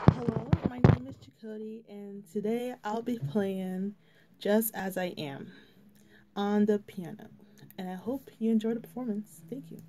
Hello, my name is Chakoti, and today I'll be playing Just As I Am on the piano. And I hope you enjoy the performance. Thank you.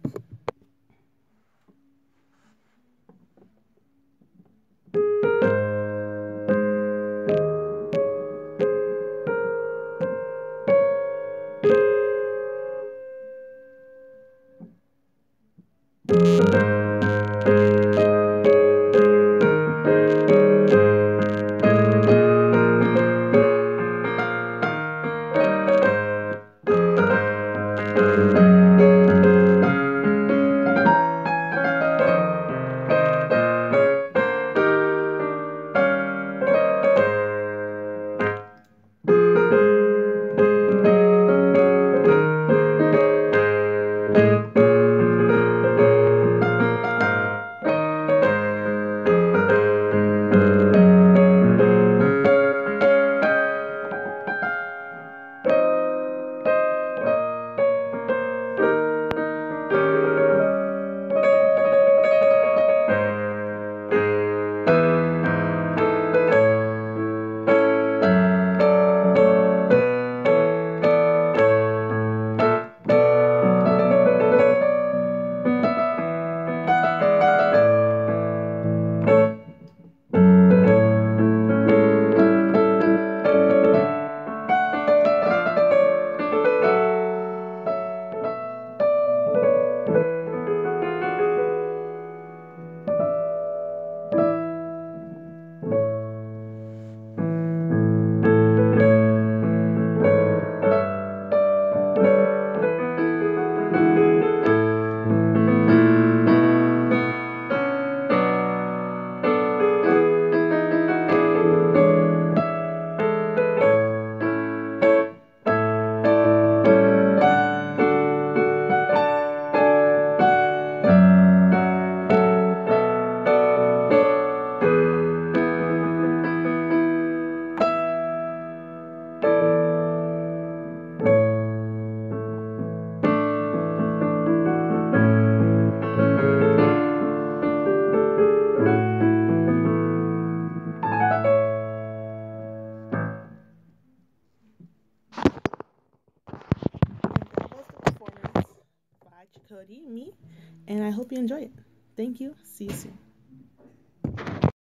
And that was the performance by Chakoti, me, and I hope you enjoy it. Thank you. See you soon.